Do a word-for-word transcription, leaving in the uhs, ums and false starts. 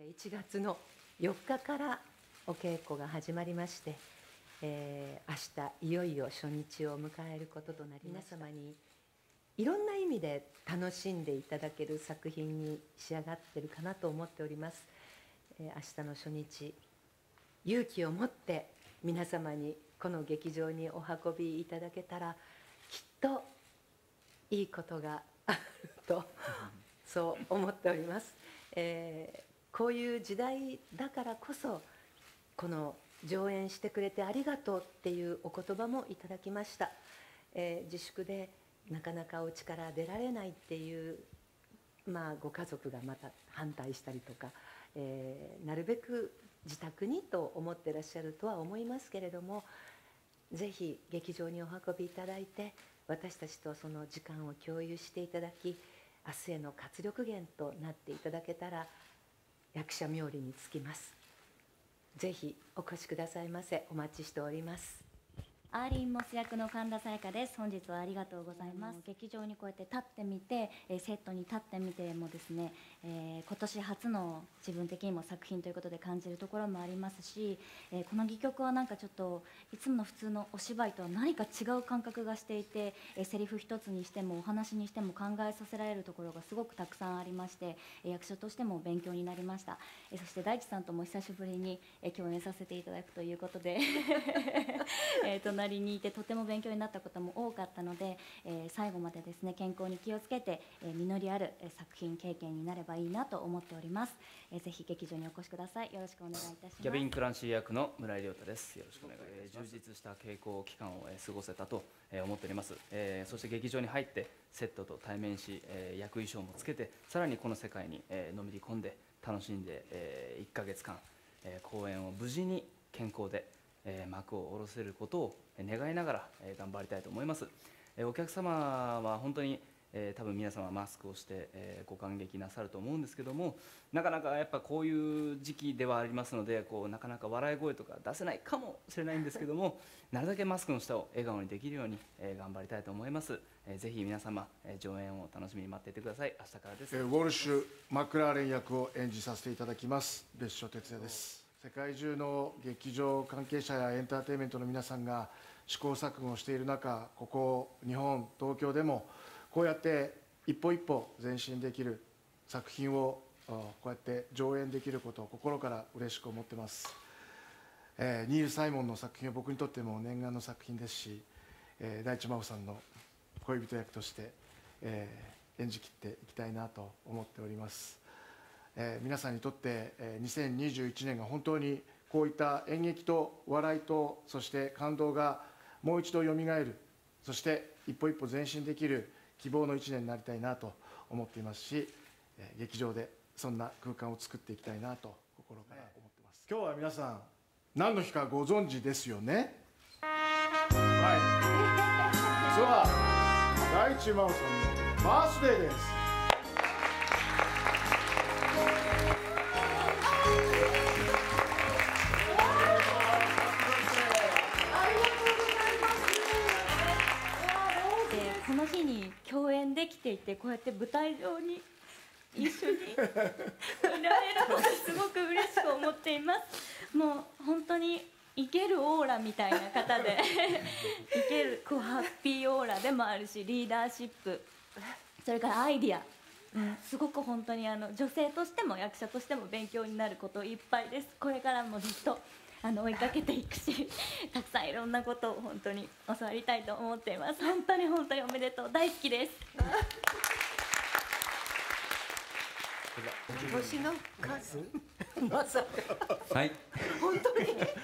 いちがつのよっかからお稽古が始まりまして、えー、明日いよいよ初日を迎えることとなります。皆様にいろんな意味で楽しんでいただける作品に仕上がっているかなと思っております。えー、明日の初日、勇気を持って皆様にこの劇場にお運びいただけたら、きっといいことがあるとそう思っております。えーこういう時代だからこそ、この上演してくれてありがとうっていうお言葉もいただきました。えー、自粛でなかなかお家から出られないっていう、まあ、ご家族がまた反対したりとか、えー、なるべく自宅にと思ってらっしゃるとは思いますけれども、ぜひ劇場にお運びいただいて、私たちとその時間を共有していただき、明日への活力源となっていただけたら役者冥利につきます。ぜひお越しくださいませ。お待ちしております。 アーリンモス役の神田沙也加です。本日はありがとうございます。劇場にこうやって立ってみて、セットに立ってみてもですね、えー、今年初の自分的にも作品ということで感じるところもありますし、えー、この戯曲はなんかちょっといつもの普通のお芝居とは何か違う感覚がしていて、えー、セリフ一つにしてもお話にしても考えさせられるところがすごくたくさんありまして、役者としても勉強になりました。えー、そして大地さんとも久しぶりに共演させていただくということでえー隣にいてとても勉強になったことも多かったので、えー、最後までですね健康に気をつけて、えー、実りある、えー、作品経験になればいいなと思っております。えー、ぜひ劇場にお越しください。よろしくお願いいたします。 ギャビン・クランシー役の村井亮太です。よろしくお願いします。充実した稽古期間を、えー、過ごせたと、えー、思っております。えー、そして劇場に入ってセットと対面し、えー、役衣装もつけてさらにこの世界に、えー、のめり込んで楽しんで、えー、いっかげつかん、えー、公演を無事に健康でえー、幕を下ろせることを願いながら、えー、頑張りたいと思います。えー、お客様は本当に、えー、多分皆様マスクをして、えー、ご感激なさると思うんですけども、なかなかやっぱこういう時期ではありますので、こうなかなか笑い声とか出せないかもしれないんですけどもなるだけマスクの下を笑顔にできるように、えー、頑張りたいと思います。えー、ぜひ皆様、えー、上演を楽しみに待っていてください。明日からです。 えー、ウォルシュ・マクラーレン役を演じさせていただきます別所哲也です。世界中の劇場関係者やエンターテインメントの皆さんが試行錯誤している中、ここ日本東京でもこうやって一歩一歩前進できる作品をこうやって上演できることを心から嬉しく思ってます。えー、ニール・サイモンの作品は僕にとっても念願の作品ですし、えー、大地真央さんの恋人役として、えー、演じきっていきたいなと思っております。えー、皆さんにとって、えー、にせんにじゅういちねんが本当にこういった演劇と笑いとそして感動がもう一度よみがえる、そして一歩一歩前進できる希望のいちねんになりたいなと思っていますし、えー、劇場でそんな空間を作っていきたいなと心から思っています。今日は皆さん何の日かご存知ですよね。はい、実は大地真央さんのバースデーです。 この日に共演できていて、こうやって舞台上に一緒にいられることすごく嬉しく思っています。もう本当に生けるオーラみたいな方で生けるこうハッピーオーラでもあるし、リーダーシップ、それからアイディア、うん、すごく本当にあの女性としても役者としても勉強になることいっぱいです。これからもずっとあの追いかけていくし、たくさんいろんなことを本当に教わりたいと思っています。本当に本当におめでとう、大好きです。 星の数まさかはい、 本当に